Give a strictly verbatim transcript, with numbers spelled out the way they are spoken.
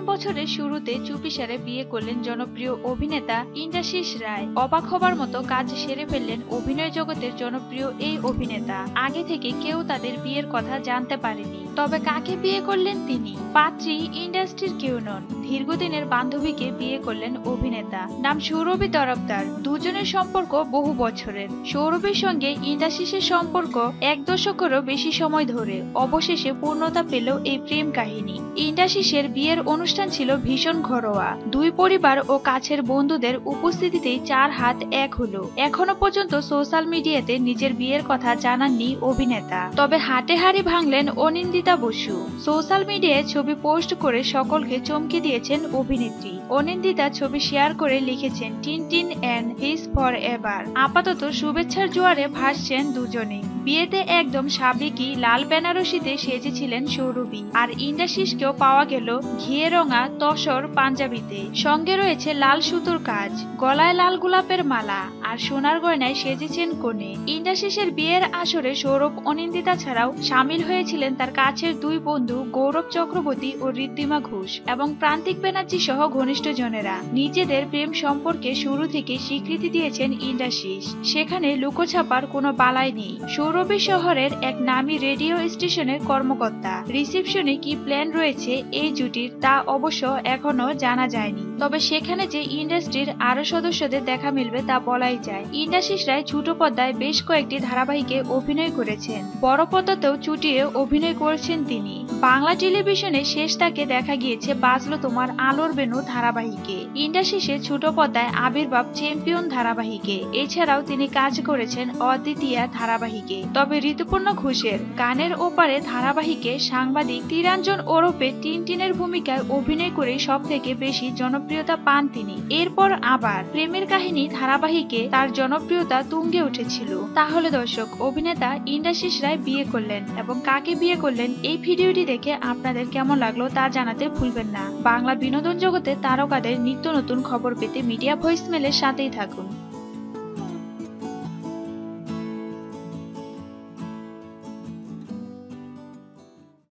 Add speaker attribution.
Speaker 1: বছরের শুরুতে চুপিসারে বিয়ে করলেন জনপ্রিয় অভিনেতা ইন্দ্রাশিস রায়। অবাক হবার মতো কাজ সেরে ফেললেন অভিনয় জগতের জনপ্রিয় এই অভিনেতা। আগে থেকে কেউ তাদের বিয়ের কথা জানতে পারেনি। তবে কাকে বিয়ে করলেন তিনি? পাত্রী ইন্ডাস্ট্রির কেউ নন, দীর্ঘদিনের বান্ধবীকে বিয়ে করলেন অভিনেতা। নাম সৌরভী তরফদার। দুজনের সম্পর্ক বহু বছরের। সৌরভীর সঙ্গে ইন্দ্রাশিসের সম্পর্ক এক দশকেরও বেশি সময় ধরে। অবশেষে পূর্ণতা পেল এই প্রেম কাহিনী। ইন্দ্রাশিসের বিয়ের অনুষ্ঠান ছিল ভীষণ ঘরোয়া। দুই পরিবার ও কাছের বন্ধুদের উপস্থিতিতেই চার হাত এক হলো। এখনো পর্যন্ত সোশ্যাল মিডিয়াতে নিজের বিয়ের কথা জানাননি অভিনেতা। তবে হাটে হাড়ি ভাঙলেন অনিন্দিতা বসু। সোশ্যাল মিডিয়ায় ছবি পোস্ট করে সকলকে চমকে দিয়েছেন অভিনেত্রী। অনিন্দিতা ছবি শেয়ার করে লিখেছেন, Tintin and his forever. আপাতত শুভেচ্ছার জোয়ারে ভাসছেন দুজনে। বিয়েতে একদম সাবেকি লাল বেনারসিতে সেজেছিলেন সৌরভী, আর ইন্দ্রাশিসকেও পাওয়া গেল ঘিয়ে রঙা তসর পাঞ্জাবিতে। সঙ্গে রয়েছে লাল সুতোর কাজ, গলায় লাল গোলাপের মালা আর সোনার গয়নায় সেজেছেন কনে। ইন্দ্রাশিসের বিয়ের আসরে সৌরভ অনিন্দিতা ছাড়াও সামিল হয়েছিলেন তার কাছের দুই বন্ধু গৌরব চক্রবর্তী ও ঋদ্ধিমা ঘোষ এবং প্রান্তিক ব্যানার্জি সহ ঘনিষ্ঠ জনেরা। নিজেদের প্রেম সম্পর্কে শুরু থেকে স্বীকৃতি দিয়েছেন ইন্দ্রাশিস। সেখানে লুকোছাপার কোনো বালাই নেই। সৌরভী শহরের এক নামী রেডিও স্টেশনের কর্মকর্তা। রিসেপশনে কি প্ল্যান রয়েছে এই জুটির তা অবশ্য এখনো জানা যায়নি। তবে সেখানে যে ইন্ডাস্ট্রির আরো সদস্যদের দেখা মিলবে তা বলাই যায়। ইন্দ্রাশিস রায় ছোট পর্দায় বেশ কয়েকটি ধারাবাহিকে অভিনয় করেছেন। বড় পর্দাতেও চুটিয়ে অভিনয় করেছেন তিনি। বাংলা টেলিভিশনে শেষ তাকে দেখা গিয়েছে বাজলো তোমার আলোর বেনু ধারাবাহিকে। ইন্দ্রাশিসের ছোট পর্দায় আবির্ভাব চ্যাম্পিয়ন ধারাবাহিকে। এছাড়াও তিনি কাজ করেছেন অদ্বিতীয়া ধারাবাহিকে। তবে ঋতুপর্ণ ঘোষের গানের ওপারে ধারাবাহিকে সাংবাদিক তিরাঞ্জন ওরফে টিনটিনের ভূমিকায় অভিনয় করে সব থেকে বেশি জনপ্রিয়তা পান তিনি। এরপর আবার প্রেমের কাহিনী ধারাবাহিকে তার জনপ্রিয়তা তুঙ্গে উঠেছিল। তাহলে দর্শক, অভিনেতা ইন্দ্রাশিস রায় বিয়ে করলেন এবং কাকে বিয়ে করলেন এই ভিডিওটি দেখে আপনাদের কেমন লাগলো তা জানাতে ভুলবেন না। বাংলা বিনোদন জগতে তারকাদের নিত্য নতুন খবর পেতে মিডিয়া ভয়েসমেলের সাথেই থাকুন।